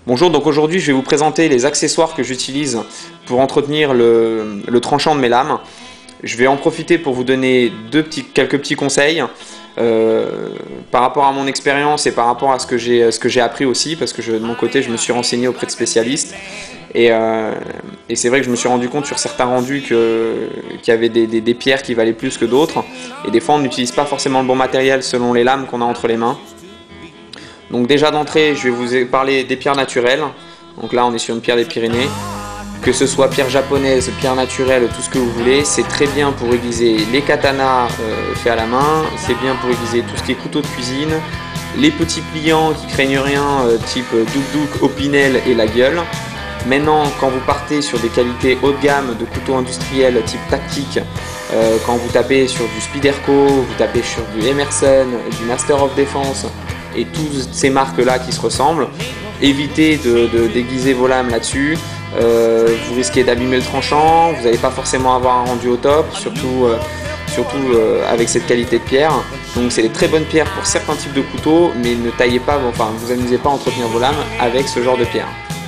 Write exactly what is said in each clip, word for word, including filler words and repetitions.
Bonjour, donc aujourd'hui je vais vous présenter les accessoires que j'utilise pour entretenir le, le tranchant de mes lames. Je vais en profiter pour vous donner deux petits, quelques petits conseils euh, par rapport à mon expérience et par rapport à ce que j'ai ce que j'ai appris aussi, parce que je, de mon côté je me suis renseigné auprès de spécialistes et, euh, et c'est vrai que je me suis rendu compte sur certains rendus que, qu'il y avait des, des, des pierres qui valaient plus que d'autres, et des fois on n'utilise pas forcément le bon matériel selon les lames qu'on a entre les mains. Donc déjà d'entrée, je vais vous parler des pierres naturelles. Donc là, on est sur une pierre des Pyrénées. Que ce soit pierre japonaise, pierre naturelle, tout ce que vous voulez, c'est très bien pour aiguiser les katanas euh, faits à la main. C'est bien pour aiguiser tout ce qui est couteau de cuisine. Les petits pliants qui craignent rien, euh, type douk-douk, opinel et la gueule. Maintenant, quand vous partez sur des qualités haut de gamme de couteaux industriels type tactique, euh, quand vous tapez sur du Spyderco, vous tapez sur du Emerson, du Master of Defense, et toutes ces marques là qui se ressemblent, évitez de, de déguiser vos lames là-dessus. Euh, vous risquez d'abîmer le tranchant, vous n'allez pas forcément avoir un rendu au top, surtout, euh, surtout euh, avec cette qualité de pierre. Donc c'est des très bonnes pierres pour certains types de couteaux, mais ne taillez pas, enfin vous amusez pas à entretenir vos lames avec ce genre de pierre.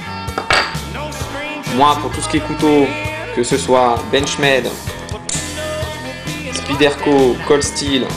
Moi, pour tout ce qui est couteau, que ce soit Benchmade, Spyderco, Cold Steel,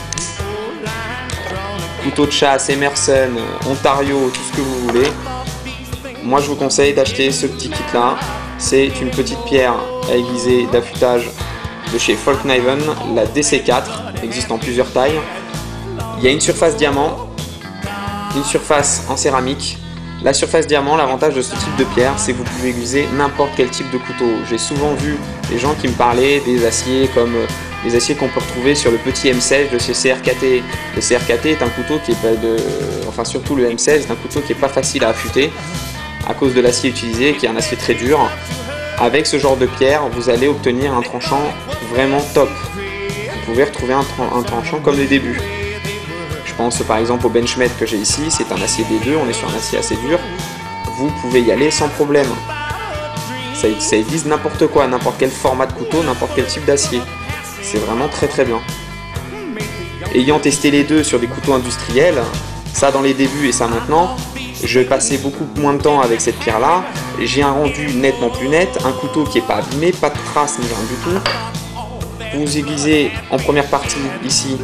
couteau de chasse, Emerson, Ontario, tout ce que vous voulez, moi je vous conseille d'acheter ce petit kit là. C'est une petite pierre à aiguiser d'affûtage de chez Folkniven, la D C quatre, existe en plusieurs tailles. Il y a une surface diamant, une surface en céramique. La surface diamant, l'avantage de ce type de pierre, c'est que vous pouvez aiguiser n'importe quel type de couteau. J'ai souvent vu des gens qui me parlaient des aciers comme les aciers qu'on peut retrouver sur le petit M seize de chez C R K T. Le C R K T est un couteau qui est pas de, enfin surtout le M seize est un couteau qui est pas facile à affûter à cause de l'acier utilisé, qui est un acier très dur. Avec ce genre de pierre, vous allez obtenir un tranchant vraiment top. Vous pouvez retrouver un, tra un tranchant comme les débuts. Je pense par exemple au Benchmade que j'ai ici, c'est un acier D deux, on est sur un acier assez dur. Vous pouvez y aller sans problème. Ça, ça aiguise n'importe quoi, n'importe quel format de couteau, n'importe quel type d'acier. C'est vraiment très très bien. Ayant testé les deux sur des couteaux industriels, ça dans les débuts et ça maintenant, je vais passer beaucoup moins de temps avec cette pierre là. J'ai un rendu nettement plus net, un couteau qui n'est pas abîmé, pas de traces ni rien du tout. Vous aiguisez en première partie ici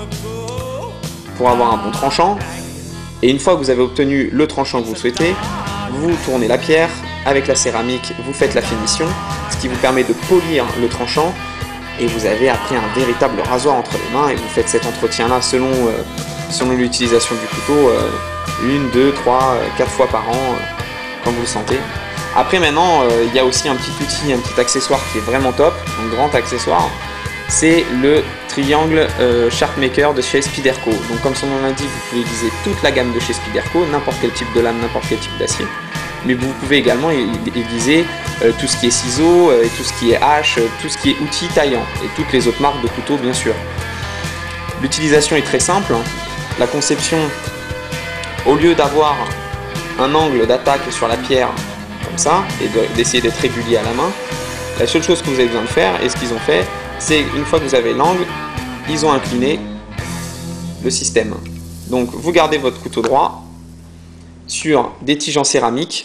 pour avoir un bon tranchant, et une fois que vous avez obtenu le tranchant que vous souhaitez, vous tournez la pierre avec la céramique, vous faites la finition, ce qui vous permet de polir le tranchant. Et vous avez après un véritable rasoir entre les mains, et vous faites cet entretien là selon, euh, selon l'utilisation du couteau, euh, une, deux, trois, euh, quatre fois par an, euh, quand vous le sentez. Après maintenant, euh, il y a aussi un petit outil, un petit accessoire qui est vraiment top, un grand accessoire, c'est le triangle euh, Sharpmaker de chez Spyderco. Donc comme son nom l'indique, vous pouvez aiguiser toute la gamme de chez Spyderco, n'importe quel type de lame, n'importe quel type d'acier. Mais vous pouvez également aiguiser euh, tout ce qui est ciseaux, euh, et tout ce qui est hache, euh, tout ce qui est outils taillants, et toutes les autres marques de couteaux bien sûr. L'utilisation est très simple. La conception, au lieu d'avoir un angle d'attaque sur la pierre comme ça, et d'essayer d'être régulier à la main, la seule chose que vous avez besoin de faire, et ce qu'ils ont fait, c'est une fois que vous avez l'angle, ils ont incliné le système. Donc vous gardez votre couteau droit sur des tiges en céramique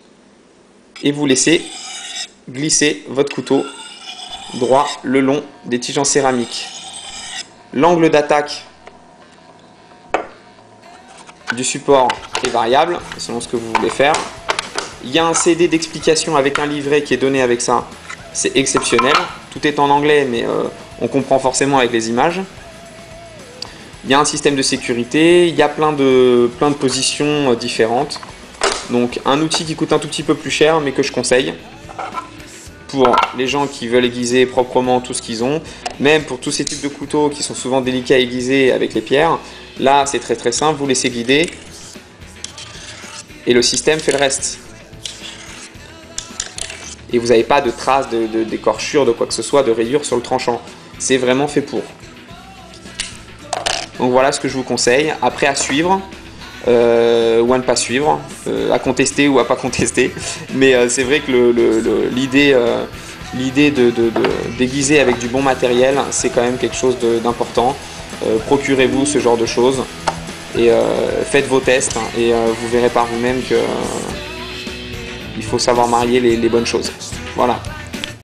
et vous laissez glisser votre couteau droit le long des tiges en céramique. L'angle d'attaque du support est variable selon ce que vous voulez faire. Il y a un C D d'explication avec un livret qui est donné avec ça, c'est exceptionnel. Tout est en anglais, mais euh, on comprend forcément avec les images. Il y a un système de sécurité, il y a plein de, plein de positions différentes. Donc un outil qui coûte un tout petit peu plus cher, mais que je conseille pour les gens qui veulent aiguiser proprement tout ce qu'ils ont. Même pour tous ces types de couteaux qui sont souvent délicats à aiguiser avec les pierres. Là c'est très très simple, vous laissez guider et le système fait le reste. Et vous n'avez pas de traces de, de, d'écorchure, de quoi que ce soit, de rayures sur le tranchant. C'est vraiment fait pour. Donc voilà ce que je vous conseille. Après à suivre, euh, ou à ne pas suivre, euh, à contester ou à pas contester. Mais euh, c'est vrai que l'idée euh, l'idée de, de, de déguiser avec du bon matériel, c'est quand même quelque chose d'important. Euh, Procurez-vous ce genre de choses et euh, faites vos tests, hein, et euh, vous verrez par vous-même que, il faut savoir marier les, les bonnes choses. Voilà.